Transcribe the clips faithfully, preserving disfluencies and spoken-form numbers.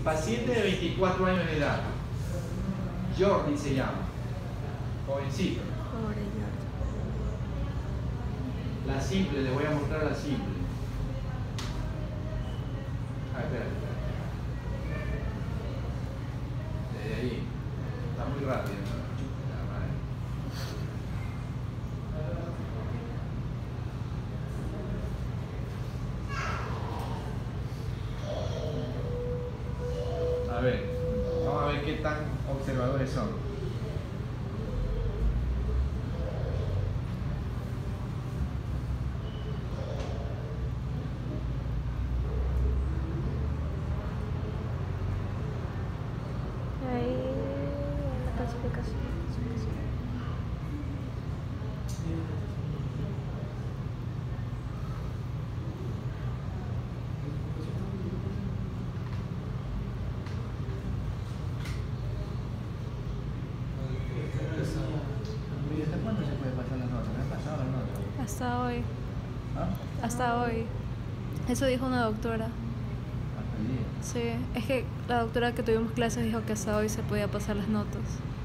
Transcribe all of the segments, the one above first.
Paciente de veinticuatro años de edad. Jordi se llama. Jovencito. Pobre Jordi. La simple, les voy a mostrar la simple. Ah, espérate, espérate. Desde ahí. Está muy rápido, ¿no? La madre. A ver, vamos a ver qué tan observadores son. Ahí la clasificación. ¿Hasta cuándo se puede pasar las notas? ¿Me han pasado las notas? Hasta hoy. ¿Ah? Hasta hoy. Eso dijo una doctora. Hasta el día. Sí, es que la doctora que tuvimos clases dijo que hasta hoy se podía pasar las notas.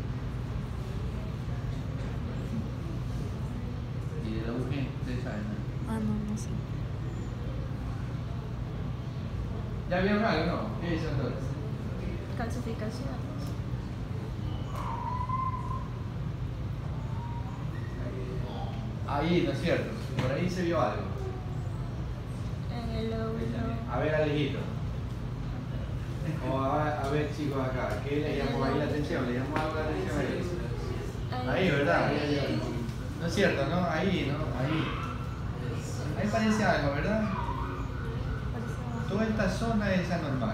¿Y de la U G? ¿Ustedes saben? ¿No? Ah, no, no sé. ¿Ya vieron algo, no? ¿Qué dicen todos? Calcificación. Ahí, ¿no es cierto? Por ahí se vio algo. En el lóbulo. A ver, Alejito. O a, a ver, chicos, acá. ¿Qué le llamó ahí la atención? ¿Le llamó algo la atención ahí? Ahí, ¿verdad? No es cierto, ¿no? Ahí, ¿no? Ahí. Ahí parece algo, ¿verdad? Toda esta zona es anormal.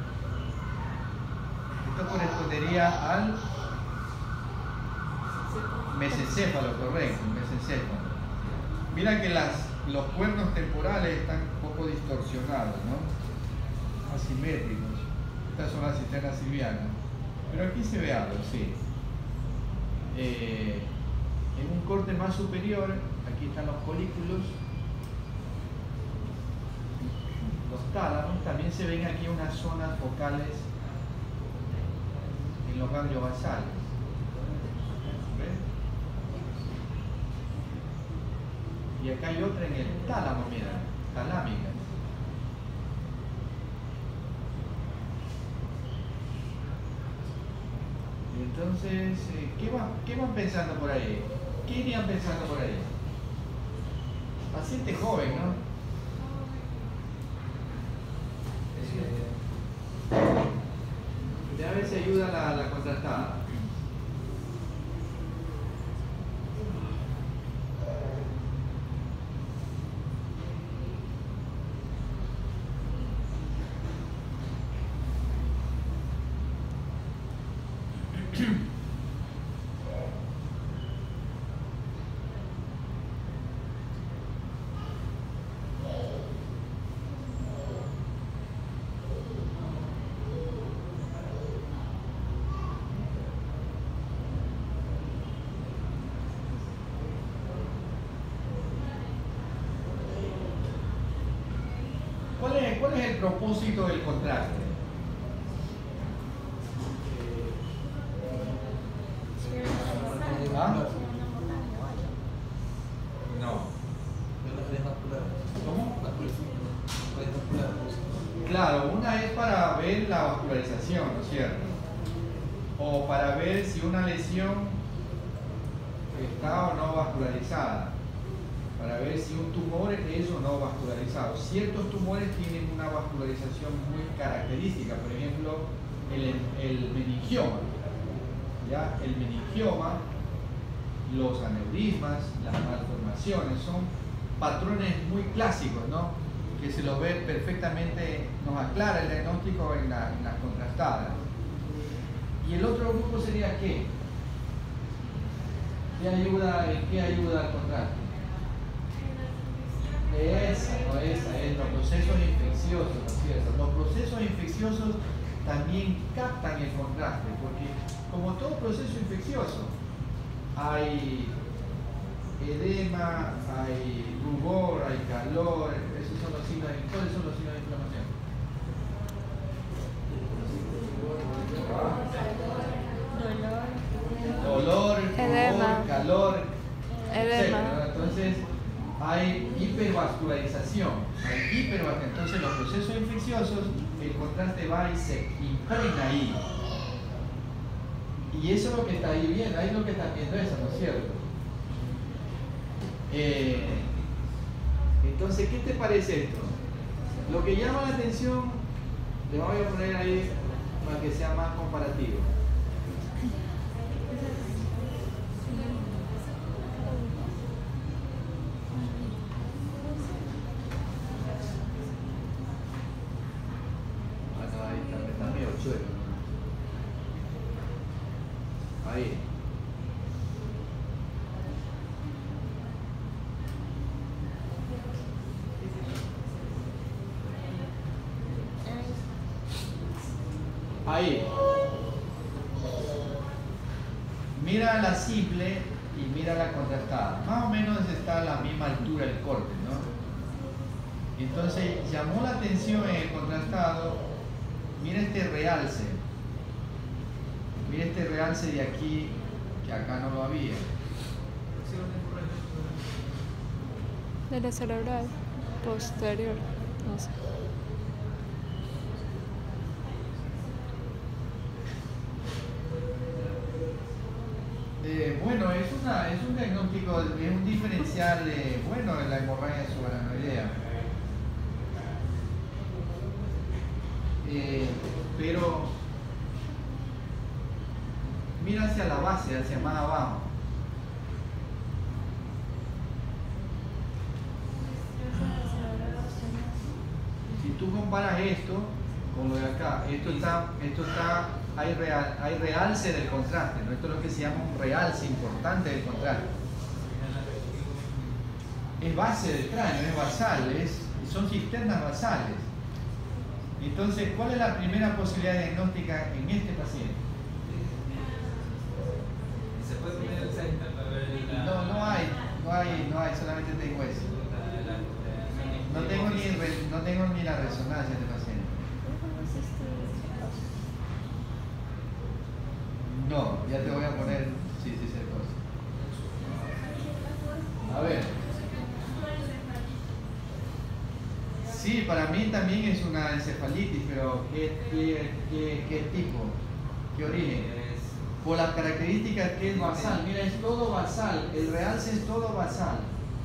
Esto correspondería al mesencéfalo, correcto, mesencéfalo. Mira que las, los cuernos temporales están un poco distorsionados, ¿no? Asimétricos. Estas son las cisternas silvianas. Pero aquí se ve algo, sí. Eh, en un corte más superior, aquí están los folículos, los tálamos. También se ven aquí unas zonas focales en los ganglios basales. ¿Ven? Y acá hay otra en el tálamo, mira, talámica. Y entonces, eh, ¿qué, va, ¿qué van pensando por ahí? ¿Qué irían pensando por ahí? Paciente joven, ¿no? Ya a ver si ayuda la, la contrastada. ¿Cuál es, ¿Cuál es el propósito del contraste? ¿Ah? No. ¿Cómo? Claro, una es para ver la vascularización, ¿no es cierto? O para ver si una lesión está o no vascularizada. Para ver si un tumor es o no vascularizado. Ciertos tumores tienen una vascularización muy característica, por ejemplo, el, el meningioma. ¿Ya? El meningioma, los aneurismas, las malformaciones, son patrones muy clásicos, ¿no? Que se los ve perfectamente, nos aclara el diagnóstico en, la, en las contrastadas. Y el otro grupo sería ¿qué? ¿Qué ayuda, ¿En qué ayuda al contraste? Esa, no esa, es los procesos infecciosos, ¿no es cierto? Los procesos infecciosos también captan el contraste, porque como todo proceso infeccioso, hay edema, hay rubor, hay calor, esos son los signos de, ¿cuáles son los signos de inflamación? calor, Edema. etcétera, ¿no? Entonces hay hipervascularización, hay hipervascularización. Entonces los procesos infecciosos, el contraste va y se impregna ahí. Y eso es lo que está ahí viendo, ahí es lo que están viendo eso, ¿no es cierto? Eh, entonces, ¿qué te parece esto? Lo que llama la atención, le voy a poner ahí para que sea más comparativo. Ah, no, ahí está, está medio chueco. Ahí. Ahí. Mira la simple y mira la contrastada. Más o menos está a la misma altura el corte, ¿no? Entonces llamó la atención en el contrastado. Mira este realce. Mira este realce de aquí, que acá no lo había. De la cerebral posterior, no sé. Eh, bueno, es, una, es un diagnóstico, es un diferencial eh, bueno en la hemorragia subaracnoidea. Eh, pero mira hacia la base, hacia más abajo. Si tú comparas esto con lo de acá, esto está, esto está, hay, real, hay realce del contraste, ¿no? Esto es lo que se llama un realce importante del contraste. Es base del cráneo, es basal, es, son cisternas basales. Entonces, ¿cuál es la primera posibilidad diagnóstica en este paciente? ¿Se puede poner el centro para ver la... No, no hay, no hay, no hay, solamente tengo eso. No tengo ni, re- no tengo ni la resonancia de este paciente. No, ya te voy a poner, sí, sí, sí, cosa. A ver. Sí, para mí también es una encefalitis, pero ¿qué, qué, qué, qué tipo? ¿Qué origen? Por las características que es basal. Mira, es todo basal. El realce es todo basal.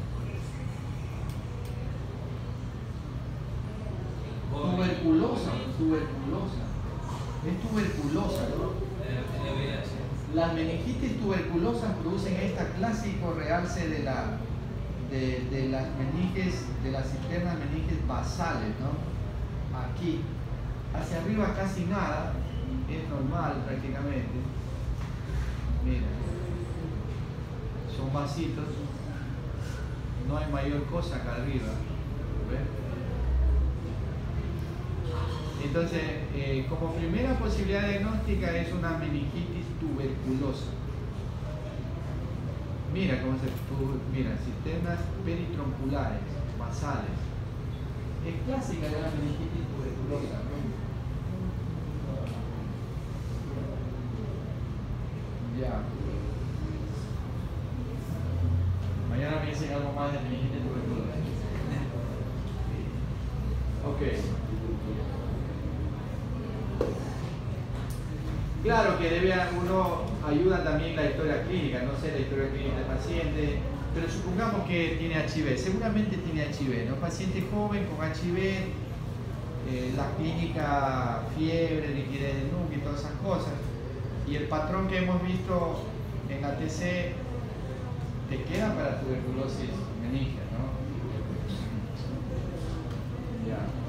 Tuberculosa, tuberculosa. Es tuberculosa, ¿no? Las meningitis tuberculosas producen este clásico realce de, la, de, de las meninges, de las cisternas meninges basales, ¿no? Aquí. Hacia arriba casi nada, es normal prácticamente. Mira, son vasitos, no hay mayor cosa acá arriba. ¿Ves? Entonces, eh, como primera posibilidad diagnóstica es una meningitis tuberculosa. Mira cómo se mira, cisternas peritronculares, basales. Es clásica de la meningitis tuberculosa, ¿no? Ya. Mañana me dicen algo más de meningitis tuberculosa. Ok. Claro que debe uno ayuda también la historia clínica, no sé la historia clínica del paciente, pero supongamos que tiene H I V, seguramente tiene H I V, ¿no? Paciente joven con H I V, eh, la clínica, fiebre, liquidez del núcleo y todas esas cosas, y el patrón que hemos visto en A T C te queda para tuberculosis meningia, ¿no? Ya.